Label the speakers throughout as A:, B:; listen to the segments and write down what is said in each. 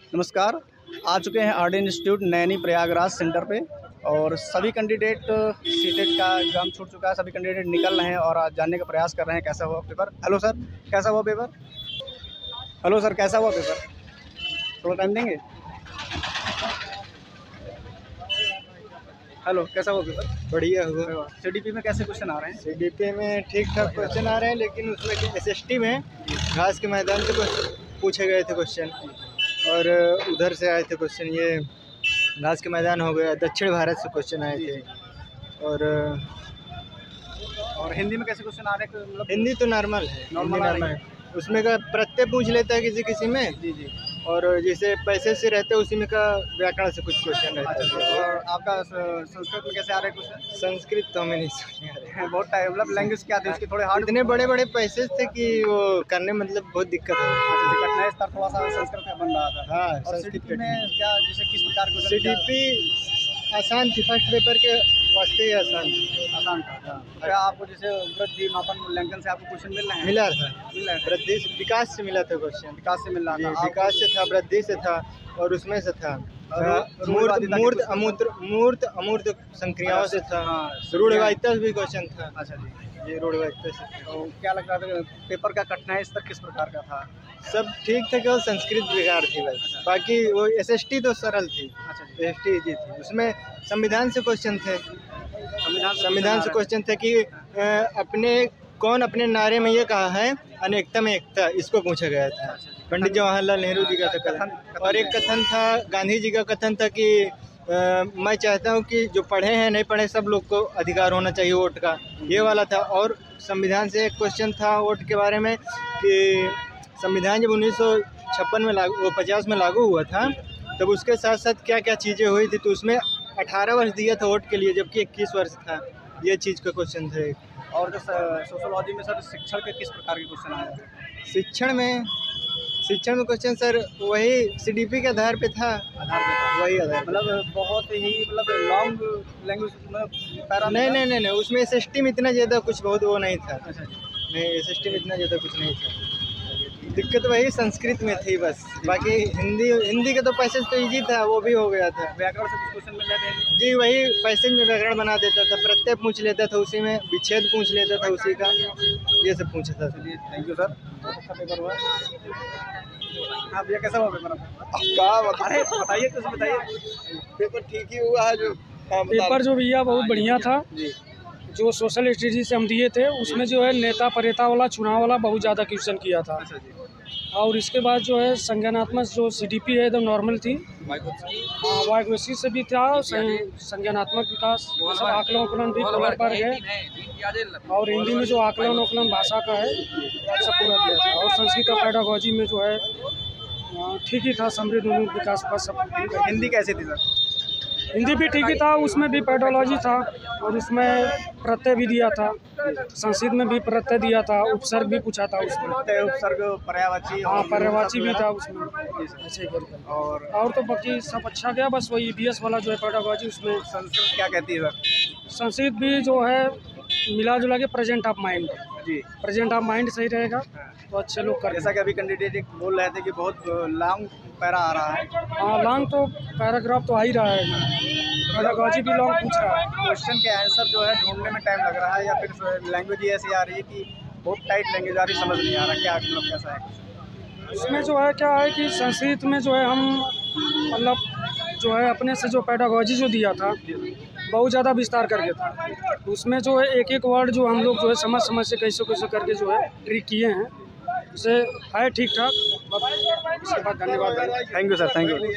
A: नमस्कार। आ चुके हैं RD institute Naini Prayagraj centre पे और सभी कैंडिडेट सीटेट का एग्ज़ाम छूट चुका है। सभी कैंडिडेट निकल रहे हैं और आज जानने का प्रयास कर रहे हैं कैसा हुआ पेपर। हेलो सर, कैसा हुआ पेपर? हेलो सर, कैसा हुआ पेपर? थोड़ा टाइम देंगे। हेलो, कैसा हुआ पेपर?
B: बढ़िया हुआ।
A: सीडीपी में कैसे क्वेश्चन आ रहे हैं?
B: सीडीपी में ठीक ठाक क्वेश्चन आ रहे हैं, लेकिन उसमें एसएसटी में घास के मैदान से पूछे गए थे क्वेश्चन और उधर से आए थे क्वेश्चन। ये घास के मैदान हो गया, दक्षिण भारत से क्वेश्चन आए थे।
A: और हिंदी में कैसे क्वेश्चन आ रहे हैं? मतलब
B: हिंदी तो नॉर्मल है,
A: नॉर्मल है।
B: उसमें का प्रत्यय पूछ लेता है किसी किसी में।
A: जी जी।
B: और जैसे पैसे से रहते हैं उसी में का व्याकरण से कुछ क्वेश्चन रहता है।
A: और आपका संस्कृत में कैसे आ रहे हैं क्वेश्चन?
B: संस्कृत तो हमें नहीं समझ आ रहा है।
A: बहुत टाइम, मतलब लैंग्वेज क्या थी उसके थोड़े हार्ड?
B: इतने बड़े बड़े पैसे थे कि वो करने मतलब बहुत दिक्कत हो रही है।
A: कठिनाई स्तर थोड़ा सा संस्कृत में बन रहा था।
B: हाँ,
A: और सीडीपी में क्या जैसे किस प्रकार का?
B: सीडीपी आसान थी, फर्स्ट पेपर के वास्ते ही आसान
A: था। क्या आपको जैसे वृद्धि मापन मूल्यांकन से आपको क्वेश्चन मिल रहे हैं?
B: मिला था। वृद्धि से, विकास से मिला था क्वेश्चन।
A: विकास से मिल रहा था।
B: विकास से था, वृद्धि से था और उसमें से था मूर्त अमूर्त संक्रियाओं से था। रूढ़वादिता भी क्वेश्चन था।
A: अच्छा जी,
B: ये रूढ़वादिता से।
A: तो क्या लग रहा था पेपर का कठिनाई स्तर किस प्रकार का था?
B: सब ठीक था, केवल संस्कृत बेकार थी बस। बाकी वो एसएसटी तो सरल थी।
A: अच्छा जी,
B: एसएसटी इजी थी। उसमें संविधान से क्वेश्चन थे। संविधान से क्वेश्चन थे कि अपने नारे में ये कहा है अनेकता में एकता, इसको पूछा गया था। पंडित जवाहरलाल नेहरू जी का कथन। और एक कथन था, गांधी जी का कथन था कि मैं चाहता हूँ कि जो पढ़े हैं नहीं पढ़े सब लोग को अधिकार होना चाहिए वोट का, ये वाला था। और संविधान से एक क्वेश्चन था वोट के बारे में कि संविधान जब 1956 में 50 में लागू हुआ था, तब उसके साथ साथ क्या क्या चीज़ें हुई थी, तो उसमें 18 वर्ष दिया था वोट के लिए, जबकि 21 वर्ष था। ये चीज़ का क्वेश्चन था।
A: और जो सोशोलॉजी में सर शिक्षण के किस प्रकार के क्वेश्चन आए थे?
B: शिक्षण में क्वेश्चन सर वही सीडीपी के आधार पे था। वही आधार,
A: मतलब बहुत ही लॉन्ग लैंग्वेज में
B: नहीं, उसमें एसएसटी में इतना ज़्यादा कुछ बहुत वो नहीं था। नहीं, एसएसटी में इतना ज़्यादा कुछ नहीं था। दिक्कत वही संस्कृत में थी बस। बाकी हिंदी का तो पैसेज तो इजी था, वो भी हो गया था।
A: व्याकरण से कुछ क्वेश्चन मिल जाते हैं?
B: जी, वही पैसेज में व्याकरण बना देता था, प्रत्यय पूछ लेता था उसी में, विच्छेद पूछ लेता था उसी का, ये सब पूछा था।
A: थैंक यू सर, बहुत अच्छा पेपर हुआ। हाँ भैया, कैसा हुआ पेपर?
B: अरे
A: बताइए, कुछ बताइए।
B: पेपर ठीक ही हुआ है। जो
C: पेपर जो भैया बहुत बढ़िया था। जो सोशल स्टडीज से हम दिए थे उसमें जो है नेता परेता वाला, चुनाव वाला बहुत ज़्यादा क्वेश्चन किया था। और इसके बाद जो है संज्ञानात्मक जो सीडीपी है एकदम नॉर्मल थी। हाँ, वाइकोसी से भी था, संज्ञानात्मक विकास, सब आकलन उकलन भी कवर पर है। और हिंदी में जो आकलन उकलन भाषा का है सब पूरा दिया था। और संस्कृत और पेडागोजी में जो है ठीक ही था, समृद्ध विकास का सब।
A: हिंदी कैसे थी सर?
C: हिंदी भी ठीक ही था, उसमें भी पेडोलॉजी था और उसमें प्रत्यय भी दिया था। संस्कृत में भी प्रत्यय दिया था, उपसर्ग भी पूछा था उसमें।
A: उपसर्ग, पर्यायवाची।
C: हाँ, पर्यायवाची भी था उसमें। ऐसे ही करके और तो बाकी सब अच्छा गया। बस वही ईवीएस वाला जो है पेडागोजी, उसमें
A: संस्कृत क्या कहती है सर?
C: संस्कृत भी जो है मिला जुला के प्रेजेंट ऑफ माइंड।
A: जी,
C: प्रेजेंट ऑफ माइंड सही रहेगा तो अच्छे लोग कर।
A: जैसा कि अभी कैंडिडेट बोल रहे थे कि बहुत लॉन्ग पैरा आ रहा है।
C: हाँ, लॉन्ग तो पैराग्राफ तो आ ही रहा है, पेडागोजी भी लॉन्ग पूछ रहा है।
A: क्वेश्चन के आंसर जो है ढूंढने में टाइम लग रहा है, या फिर लैंग्वेज ही ऐसी आ रही है कि बहुत टाइट लैंग्वेज आ रही, समझ नहीं आ रहा क्या मतलब कैसा है?
C: इसमें जो है क्या है कि संस्कृत में जो है हम मतलब जो है अपने से जो पेडागोजी जो दिया था बहुत ज़्यादा विस्तार करके था। उसमें जो है एक एक वर्ड जो हम लोग जो है समझ से कैसे करके जो है ट्रिक किए हैं, उसे है ठीक ठाक। इसके बाद धन्यवाद।
A: Thank you sir, thank you.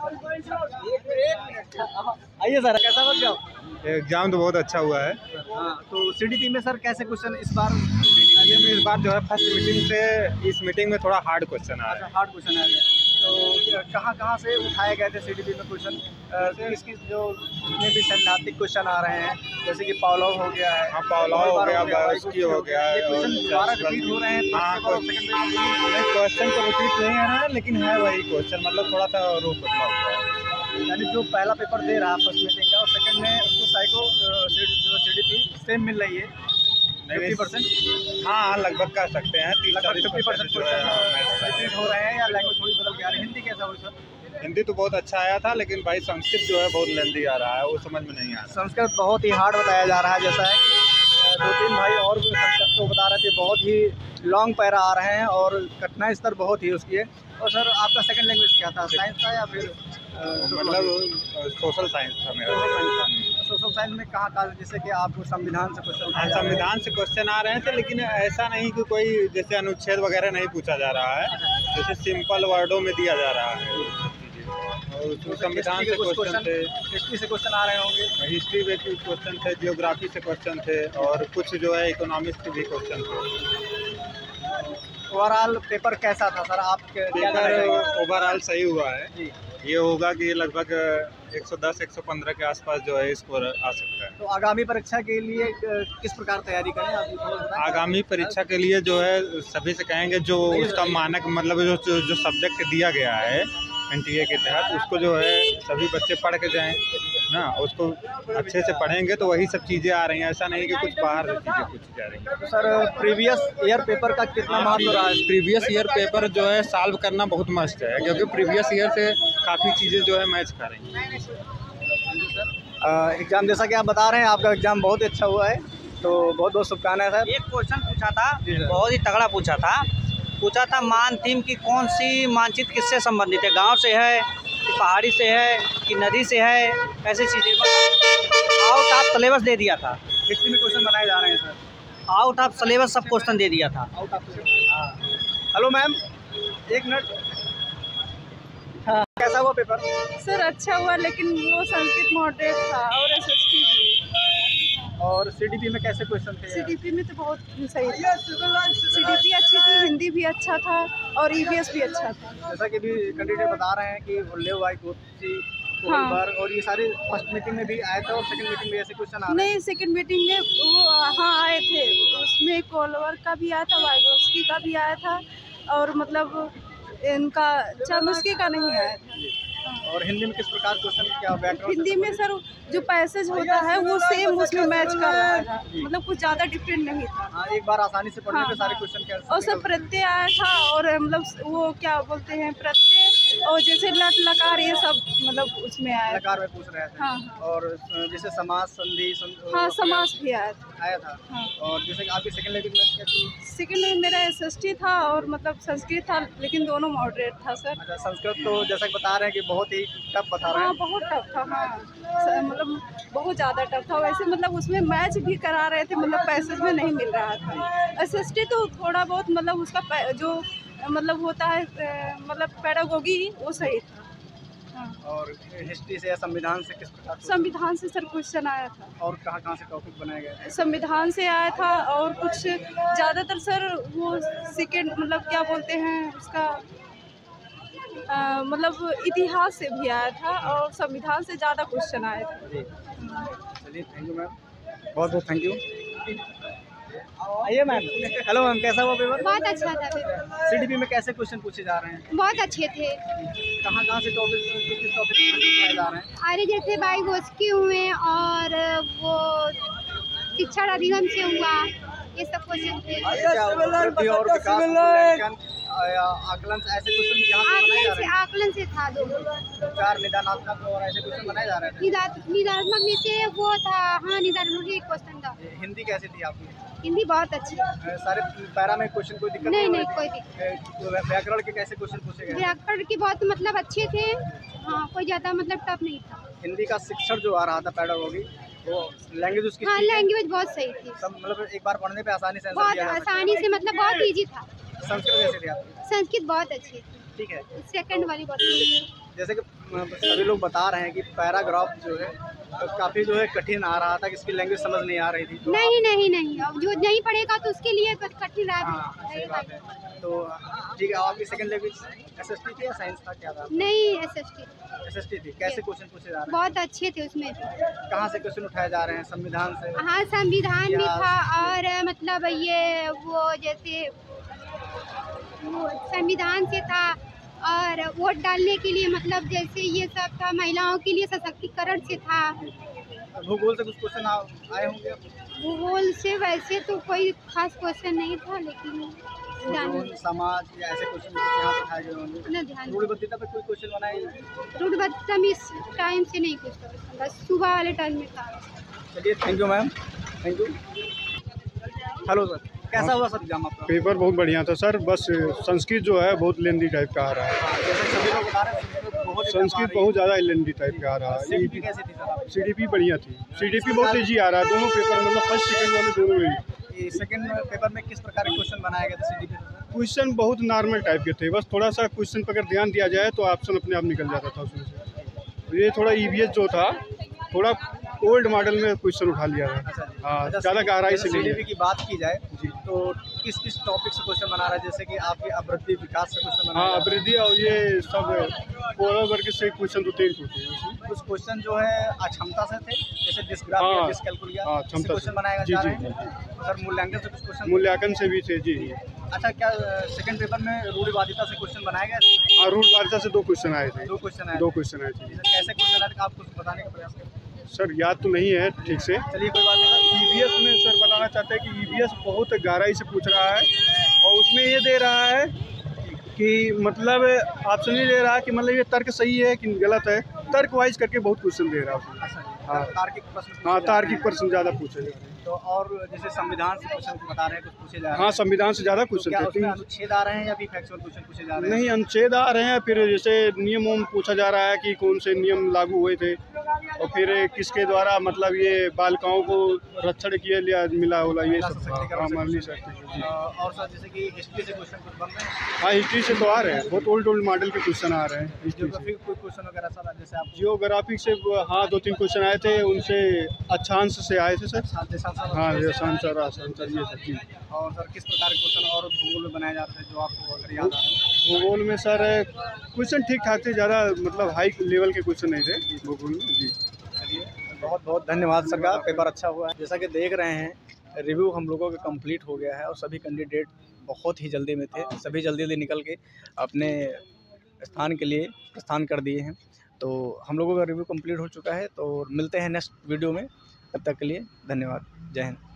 A: आइए सर, कैसा बन जाओ?
B: एग्जाम तो बहुत अच्छा हुआ है।
A: हाँ, तो सीडीपी में सर कैसे क्वेश्चन इस बार?
B: इस बार जो है फर्स्ट मीटिंग से इस मीटिंग में थोड़ा हार्ड क्वेश्चन आ रहा है।
A: हार्ड क्वेश्चन आए थे, तो कहाँ से उठाए गए थे सीडीपी में क्वेश्चन? किसकी जो जितने भी सैद्धांतिक क्वेश्चन आ रहे हैं, जैसे कि पावलोव हो गया है।
B: हाँ, पावलोव हो गया, बायोस्की हो गया है।
A: क्वेश्चन दोबारा रिपीट हो रहे हैं?
B: हाँ, क्वेश्चन तो रिपीट नहीं आ रहा है, लेकिन है वही क्वेश्चन, मतलब थोड़ा सा रूप बदला हुआ है।
A: यानी जो पहला पेपर दे रहा है फर्स्ट मीटिंग का और सेकंड में उसको साइको जो सीडीपी सेम मिल रही है। 50%?
D: हाँ, लगभग कह सकते हैं 30-40% जो है
A: रिपीट हो रहे हैं या लैंग्वेज थोड़ी बदल के आ रही है? हिंदी कैसा हुई सर?
D: हिंदी तो बहुत अच्छा आया था, लेकिन भाई संस्कृत जो है बहुत लेंदी आ रहा है, वो समझ में नहीं आ रहा।
A: संस्कृत बहुत ही हार्ड बताया जा रहा है, जैसा है कि 2-3 भाई और भी संस्कृत को बता रहे थे, बहुत ही लॉन्ग पैरा आ रहे हैं और कठिनाई स्तर बहुत ही उसकी है। और सर आपका सेकंड लैंग्वेज क्या था, साइंस था या फिर
D: मतलब सोशल साइंस था मेरा।
A: सोशल साइंस में कहाँ जैसे कि आपको संविधान से क्वेश्चन?
D: हाँ, संविधान से क्वेश्चन आ रहे थे, लेकिन ऐसा नहीं कि कोई जैसे अनुच्छेद वगैरह नहीं पूछा जा रहा है, जैसे सिंपल वर्डों में दिया जा रहा है। और संविधान से क्वेश्चन थे,
A: हिस्ट्री से क्वेश्चन आ रहे होंगे,
D: हिस्ट्री में भी क्वेश्चन थे, जियोग्राफी से क्वेश्चन थे और कुछ जो है इकोनॉमिक्स के भी क्वेश्चन थे।
A: ओवरऑल पेपर कैसा था सर आपके?
D: पेपर ओवरऑल सही हुआ है, ये होगा कि लगभग 110-115 के आसपास जो है स्कोर आ सकता है।
A: तो आगामी परीक्षा के लिए किस प्रकार तैयारी करें आप?
D: आगामी परीक्षा के लिए जो है सभी से कहेंगे जो उसका मानक मतलब जो सब्जेक्ट दिया गया है NTA के तहत, उसको जो है सभी बच्चे पढ़ के जाएं ना, उसको अच्छे से पढ़ेंगे तो वही सब चीज़ें आ रही हैं, ऐसा नहीं कि कुछ बाहर से चीज़ें कुछ जा रही हैं।
A: सर प्रीवियस ईयर पेपर का कितना महत्व रहा है?
D: प्रीवियस ईयर पेपर जो है सॉल्व करना बहुत मस्त है, क्योंकि प्रीवियस ईयर से काफ़ी चीज़ें जो है मैच कर रही हैं।
A: एग्ज़ाम जैसा कि आप बता रहे हैं, आपका एग्ज़ाम बहुत अच्छा हुआ है, तो बहुत बहुत शुभकामनाएं सर।
E: एक क्वेश्चन पूछा था, बहुत ही तगड़ा पूछा था मान थीम की कौन सी मानचित्र किससे संबंधित है, गांव से है कि पहाड़ी से है कि नदी से है, ऐसी चीज़ें मतलब आउट ऑफ सिलेबस दे दिया था।
A: हिस्ट्री में क्वेश्चन बनाए जा रहे हैं सर,
E: आउट ऑफ सिलेबस सब क्वेश्चन दे दिया था।
A: Out of. हेलो मैम, एक मिनट। हाँ, कैसा हुआ पेपर?
F: सर अच्छा हुआ, लेकिन वो संस्कृत मॉडरेट था और SST भी।
A: और CDP में कैसे क्वेश्चन थे?
F: CDP में तो बहुत सही था, CDP अच्छी थी, हिंदी भी अच्छा था और EVS भी अच्छा था।
A: जैसा कि भी कैंडिडेट बता रहे हैं कि हुल्ले वाई कोची कोलबर और ये सारे फर्स्ट मीटिंग में भी आए थे और सेकंड मीटिंग में ऐसे क्वेश्चन आ रहे हैं।
F: नहीं, सेकंड मीटिंग में वो हाँ आए थे, उसमें कोलवर का भी आया था, वाइगोस्की का भी आया था और मतलब इनका चामुस्की का नहीं आया था।
A: और हिंदी में किस प्रकार क्वेश्चन क्या व्याकरण?
F: हिंदी में सर जो पैसेज होता है वो सेम उसमें मैच कर रहा था, मतलब कुछ ज़्यादा डिफरेंट नहीं था।
A: हाँ, एक बार आसानी से पढ़ने पे सारे क्वेश्चन क्या
F: और सब प्रत्यय आया था और मतलब वो क्या बोलते हैं प्रत्यय और जैसे लट लकार ये सब मतलब उसमें आया,
A: लकार में पूछ रहे थे।
F: हाँ।
A: और जैसे समास संधि
F: हाँ, समास भी आया
A: था।
F: हाँ।
A: और जैसे कि आपकी सेकंड लैंग्वेज में कैसी?
F: सेकंड में मेरा SST था और मतलब संस्कृत था, लेकिन दोनों मॉडरेट था सर।
A: अच्छा, संस्कृत तो जैसा कि बता रहे हैं कि बहुत ही टफ बता रहे हैं।
F: हाँ, बहुत टफ था। हाँ, मतलब बहुत ज़्यादा टफ था, वैसे मतलब उसमें मैच भी करा रहे थे, मतलब पैसेज में नहीं मिल रहा था। SST तो थोड़ा बहुत मतलब उसका जो मतलब होता है मतलब पेडागोगी वो सही था। हाँ।
A: और हिस्ट्री से या संविधान से किस प्रकार?
F: संविधान से सर क्वेश्चन आया था।
A: और कहाँ से टॉपिक बनाए गए?
F: संविधान से आया था और कुछ ज़्यादातर सर वो सेकेंड मतलब क्या बोलते हैं उसका मतलब इतिहास से भी आया था और संविधान से ज़्यादा क्वेश्चन आए थे।
A: चलिए, थैंक यू मैम, बहुत बहुत थैंक यू। आइए मैम। हेलो मैम, कैसा हुआ पेपर?
G: बहुत अच्छा था पेपर।
A: CDP में कैसे क्वेश्चन पूछे जा रहे हैं?
G: बहुत अच्छे थे।
A: कहाँ से टॉपिक किस टॉपिक पूछे जा रहे हैं?
G: अरे जैसे वाइगोस्की हुए और वो शिक्षा अधिगम से हुआ, ये सब क्वेश्चन थे।
A: वृद्धि और विकास मूल्यांकन आकलन ऐसे क्वेश्चन यहाँ पे बनाए जा रहे हैं।
G: आकलन से था दो
A: चार निदानात्मक और ऐसे क्वेश्चन बनाए जा रहे थे।
G: निदानात्मक में से वो था। हाँ, निदानात्मक एक क्वेश्चन था।
A: हिंदी कैसी थी आपकी?
G: हिंदी बहुत अच्छी।
A: सारे पैरा में क्वेश्चन कोई दिक्कत
G: नहीं कोई दिक्कत।
A: व्याकरण के कैसे क्वेश्चन पूछे गए?
G: व्याकरण के बहुत मतलब अच्छे थे। हाँ, कोई ज़्यादा मतलब टफ नहीं था।
A: हिंदी का शिक्षण जो आ रहा था पेडागोगी, वो लैंग्वेज उसकी?
G: हाँ, लैंग्वेज बहुत सही थी।
A: सब मतलब एक बार पढ़ने पे आसानी से
G: बहुत आसानी से मतलब बहुत ईजी था।
A: संस्कृत कैसे थी आपकी?
G: संस्कृत बहुत अच्छी थी।
A: ठीक है।
G: सेकंड वाली बहुत
A: जैसे कि सभी लोग बता रहे हैं कि पैराग्राफ जो है काफ़ी जो है कठिन आ रहा था, कि इसकी लैंग्वेज समझ नहीं आ रही थी। तो
G: नहीं, अब जो नहीं पढ़ेगा तो उसके लिए कठिन रहा।
A: हाँ, सही बात है। तो ठीक है, आपकी सेकंड लैंग्वेज SST थी या साइंस था, क्या था?
G: नहीं, SST
A: थी। कैसे क्वेश्चन पूछे जा रहे हैं?
G: बहुत अच्छे थे उसमें।
A: कहाँ से क्वेश्चन उठाए जा रहे हैं? संविधान से?
G: हाँ, संविधान भी था और मतलब ये वो जैसे वो संविधान से था और वोट डालने के लिए मतलब जैसे ये सब था, महिलाओं के लिए सशक्तिकरण से था।
A: भूगोल से कुछ क्वेश्चन आए होंगे?
G: भूगोल से वैसे तो कोई खास क्वेश्चन नहीं था, लेकिन ध्यान
A: जो समाज या ऐसे क्वेश्चन यहाँ पे उठाए गए होंगे।
G: न ध्यान
A: रूढ़िबद्धता पे कोई क्वेश्चन बनाए?
G: रूढ़िबद्धता में इस टाइम से नहीं कुछ था, बस सुबह वाले टाइम में था।
A: चलिए, thank you ma'am, thank you. Hello sir, कैसा हुआ सर एग्जाम आपका?
H: पेपर बहुत बढ़िया था सर, बस संस्कृत जो है बहुत लेंदी टाइप का आ रहा है।
A: जैसे सभी लोग बता रहे हैं
H: संस्कृत बहुत ज़्यादा लेंदी टाइप का आ रहा है।
A: सीडीपी कैसी थी सर आपकी?
H: सीडीपी बढ़िया थी, सीडीपी बहुत तेजी आ रहा है। दोनों पेपर मतलब फर्स्ट सेकंड वाले दोनों में।
A: सेकंड पेपर में किस प्रकार के क्वेश्चन बनाए गए थे सीडीपी से?
H: क्वेश्चन बहुत नॉर्मल टाइप के थे, बस थोड़ा सा क्वेश्चन पर अगर ध्यान दिया जाए तो ऑप्शन अपने आप निकल जाता था उसमें से। ये थोड़ा ईवीएस जो था, थोड़ा ओल्ड मॉडल में क्वेश्चन उठा लिया है। हाँ, ज़्यादा गहराई से
A: सीडीपी की बात की जाए
H: जी,
A: तो किस किस टॉपिक से क्वेश्चन बना रहा है? जैसे कि आपकी अभिवृद्धि विकास से क्वेश्चन बना
H: हाँ,
A: रहा है।
H: अभिवृद्धि और ये सब ओवरऑल वर्ग से क्वेश्चन तो 3 होते हैं।
A: कुछ क्वेश्चन जो है अक्षमता से थे, जैसे डिस्ग्राफ
H: हाँ,
A: या डिस्कैलकुलिया,
H: हाँ, क्षमता
A: क्वेश्चन
H: से।
A: बनाए
H: जी,
A: जा
H: जी,
A: रहे हैं। सर मूल्यांकन से कुछ क्वेश्चन?
H: मूल्यांकन से भी थे जी।
A: अच्छा, क्या सेकंड पेपर में रूढ़िवादिता से क्वेश्चन बनाए गए?
H: हाँ, रूढ़िवादिता से 2 क्वेश्चन आए थे।
A: 2 क्वेश्चन आए।
H: 2 क्वेश्चन आए थे।
A: कैसे क्वेश्चन आए थे, आप कुछ बताने का प्रयास करें?
H: सर याद तो नहीं है ठीक से।
A: चलिए, कोई बात नहीं।
H: ईवीएस में सर बताना चाहते हैं कि ईवीएस बहुत गहराई से पूछ रहा है और उसमें ये दे रहा है कि मतलब ऑप्शन नहीं दे रहा है कि मतलब ये तर्क सही है कि गलत है, तर्क वाइज करके बहुत क्वेश्चन दे रहा है उसमें।
A: हाँ, तार्किक प्रश्न पूछे
H: हाँ,
A: जा
H: तार्किक
A: रहे
H: प्रश्न ज़्यादा पूछे जा रहे हैं।
A: हैं। तो और जैसे संविधान से क्वेश्चन बता रहे हैं, कुछ पूछे जा रहे हैं।
H: हाँ, संविधान से ज़्यादा
A: तो
H: क्वेश्चन
A: क्या
H: थे।
A: उसमें अनुच्छेद आ रहे हैं या भी फैक्चुअल क्वेश्चन पूछे जा रहे हैं?
H: नहीं, अनुच्छेद आ रहे हैं, फिर जैसे नियमों में पूछा जा रहा है कि कौन से नियम लागू हुए थे और फिर किसके द्वारा मतलब ये बालिकाओं को रक्षण किया लिया मिला होला, ये सब। हाँ, माननीय सर।
A: और सर जैसे कि हिस्ट्री से क्वेश्चन कुछ बन रहे हैं?
H: हाँ, हिस्ट्री से तो आ रहे हैं, बहुत ओल्ड मॉडल के क्वेश्चन आ रहे हैं हिस्ट्री से।
A: ज्योग्राफी कोई क्वेश्चन वगैरह सर जैसे आप
H: जियोग्राफी से हाँ 2-3 क्वेश्चन आए थे, उनसे अच्छांश से आए थे सर। हाँ, ये आंसर ये सब जी।
A: और सर किस प्रकार के क्वेश्चन और भूगोल में बनाए जाते हैं जो आपको अगर याद आ रहे हैं?
H: भूगोल में सर क्वेश्चन ठीक ठाक थे, ज़्यादा मतलब हाई लेवल के क्वेश्चन नहीं थे भूगोल में जी।
A: चलिए, बहुत बहुत धन्यवाद सर का, पेपर अच्छा हुआ है। जैसा कि देख रहे हैं, रिव्यू हम लोगों का कंप्लीट हो गया है और सभी कैंडिडेट बहुत ही जल्दी में थे, सभी जल्दी जल्दी निकल के अपने स्थान के लिए प्रस्थान कर दिए हैं। तो हम लोगों का रिव्यू कंप्लीट हो चुका है, तो मिलते हैं नेक्स्ट वीडियो में। तब तक के लिए धन्यवाद, जय हिंद।